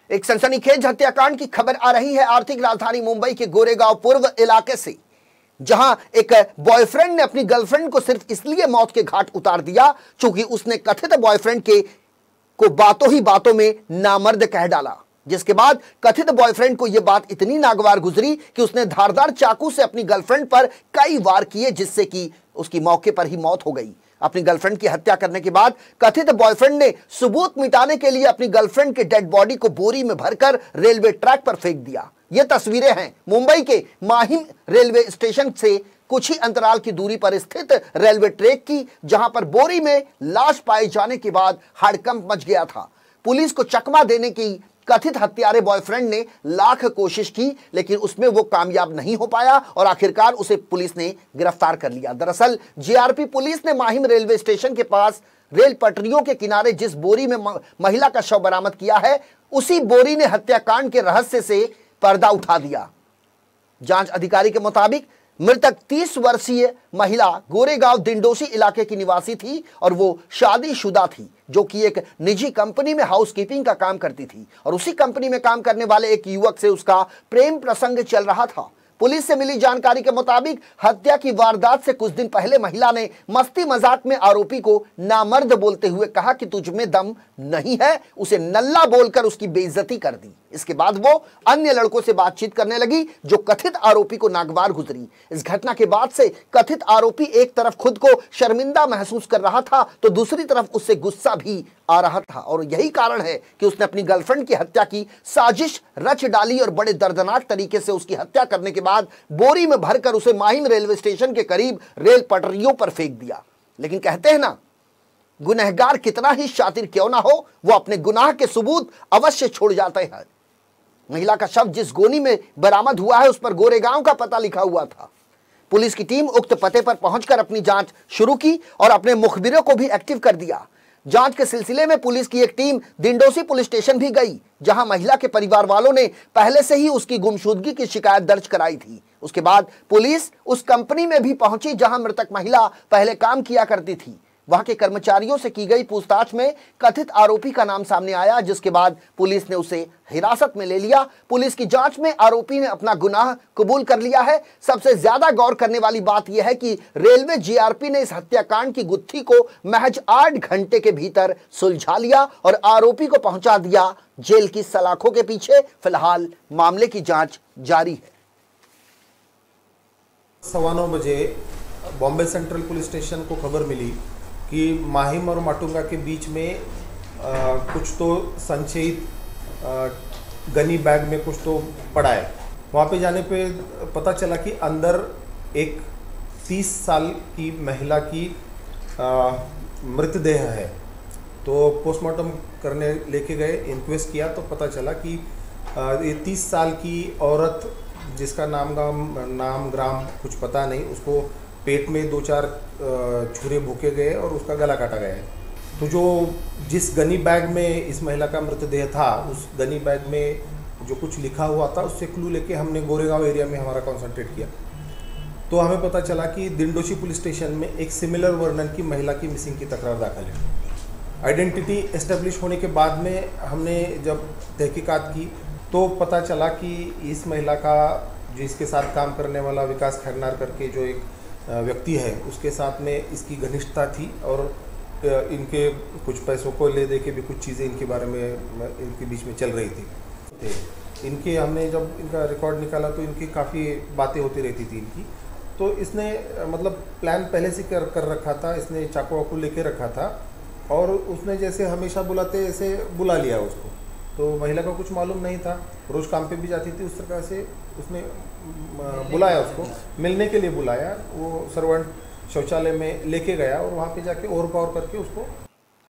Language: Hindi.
एक सनसनीखेज हत्याकांड की खबर आ रही है आर्थिक राजधानी मुंबई के गोरेगांव पूर्व इलाके से, जहां एक बॉयफ्रेंड ने अपनी गर्लफ्रेंड को सिर्फ इसलिए मौत के घाट उतार दिया क्योंकि उसने कथित बॉयफ्रेंड को बातों ही बातों में नामर्द कह डाला। जिसके बाद कथित बॉयफ्रेंड को यह बात इतनी नागवार गुजरी कि उसने धारदार चाकू से अपनी गर्लफ्रेंड पर कई वार किए, जिससे कि उसकी मौके पर ही मौत हो गई। अपनी गर्लफ्रेंड की हत्या करने के बाद कथित बॉयफ्रेंड ने सबूत मिटाने के लिए अपनी गर्लफ्रेंड के डेड बॉडी को बोरी में भरकर रेलवे ट्रैक पर फेंक दिया। ये तस्वीरें हैं मुंबई के माहिम रेलवे स्टेशन से कुछ ही अंतराल की दूरी पर स्थित रेलवे ट्रैक की, जहां पर बोरी में लाश पाए जाने के बाद हड़कंप मच गया था। पुलिस को चकमा देने की कथित हत्यारे बॉयफ्रेंड ने लाख कोशिश की, लेकिन उसमें वो कामयाब नहीं हो पाया और आखिरकार उसे पुलिस ने गिरफ्तार कर लिया। दरअसल जीआरपी पुलिस ने माहिम रेलवे स्टेशन के पास रेल पटरियों के किनारे जिस बोरी में महिला का शव बरामद किया है, उसी बोरी ने हत्याकांड के रहस्य से पर्दा उठा दिया। जांच अधिकारी के मुताबिक मृतक 30 वर्षीय महिला गोरेगांव दिंडोशी इलाके की निवासी थी और वो शादीशुदा थी, जो कि एक निजी कंपनी में हाउसकीपिंग का काम करती थी और उसी कंपनी में काम करने वाले एक युवक से उसका प्रेम प्रसंग चल रहा था। पुलिस से मिली जानकारी के मुताबिक हत्या की वारदात से कुछ दिन पहले महिला ने मस्ती मजाक में आरोपी को नामर्द बोलते हुए कहा कि तुझ में दम नहीं है, उसे नल्ला बोलकर उसकी बेइज्जती कर दी। इसके बाद वो अन्य लड़कों से बातचीत करने लगी, जो कथित आरोपी को नागवार गुजरी। इस घटना के बाद से कथित आरोपी एक तरफ खुद को शर्मिंदा महसूस कर रहा था तो दूसरी तरफ उससे गुस्सा भी आ रहा था, और यही कारण है कि उसने अपनी गर्लफ्रेंड की हत्या की साजिश रच डाली और बड़े दर्दनाक तरीके से उसकी हत्या करने के बाद बोरी में भरकर उसे माहिम रेलवे स्टेशन के करीब रेल पटरियों पर फेंक दिया। लेकिन कहते हैं ना, गुनहगार कितना ही शातिर क्यों ना हो, वो अपने गुनाह के सबूत अवश्य छोड़ जाते हैं। महिला का शव जिस गोनी में बरामद हुआ है उस पर गोरेगांव का पता लिखा हुआ था। पुलिस की टीम उक्त पते पर पहुंचकर अपनी जांच शुरू की और अपने मुखबिरों को भी एक्टिव कर दिया। जांच के सिलसिले में पुलिस की एक टीम दिंडोशी पुलिस स्टेशन भी गई, जहां महिला के परिवार वालों ने पहले से ही उसकी गुमशुदगी की शिकायत दर्ज कराई थी। उसके बाद पुलिस उस कंपनी में भी पहुंची जहां मृतक महिला पहले काम किया करती थी। वहां के कर्मचारियों से की गई पूछताछ में कथित आरोपी का नाम सामने आया, जिसके बाद पुलिस ने उसे हिरासत में ले लिया। पुलिस की जांच में आरोपी ने अपना गुनाह कबूल कर लिया है। सबसे ज्यादा गौर करने वाली बात यह है कि रेलवे जीआरपी ने इस हत्याकांड की गुत्थी को महज 8 घंटे के भीतर सुलझा लिया और आरोपी को पहुंचा दिया जेल की सलाखों के पीछे। फिलहाल मामले की जांच जारी है। 9:15 बजे बॉम्बे सेंट्रल पुलिस स्टेशन को खबर मिली कि माहिम और माटुंगा के बीच में कुछ तो संचयित गनी बैग में कुछ तो पड़ा है। वहाँ पे जाने पे पता चला कि अंदर एक 30 साल की महिला की मृतदेह है। तो पोस्टमार्टम करने लेके गए, इंक्वेस्ट किया तो पता चला कि ये 30 साल की औरत, जिसका नाम ग्राम कुछ पता नहीं, उसको पेट में 2-4 छुरे भूके गए और उसका गला काटा गया है। तो जो जिस गनी बैग में इस महिला का मृतदेह था, उस गनी बैग में जो कुछ लिखा हुआ था उससे क्लू लेके हमने गोरेगांव एरिया में हमारा कॉन्संट्रेट किया। तो हमें पता चला कि दिंडोशी पुलिस स्टेशन में एक सिमिलर वर्णन की महिला की मिसिंग की तकरार दाखिल है। आइडेंटिटी एस्टेब्लिश होने के बाद में हमने जब तहकीकात की तो पता चला कि इस महिला का, जो इसके साथ काम करने वाला विकास खैरनार करके जो एक व्यक्ति है, उसके साथ में इसकी घनिष्ठता थी और इनके कुछ पैसों को ले दे के भी कुछ चीज़ें इनके बारे में इनके बीच में चल रही थी। इनके हमने जब इनका रिकॉर्ड निकाला तो इनकी काफ़ी बातें होती रहती थी इनकी। तो इसने मतलब प्लान पहले से कर रखा था, इसने चाकू वाकू लेके रखा था और उसने जैसे हमेशा बुलाते ऐसे बुला लिया उसको। तो महिला को कुछ मालूम नहीं था, रोज़ काम पे भी जाती थी, उस तरह से उसने बुलाया, उसको मिलने के लिए बुलाया। वो सर्वेंट शौचालय में लेके गया और वहाँ पे जाके ओवर पावर करके उसको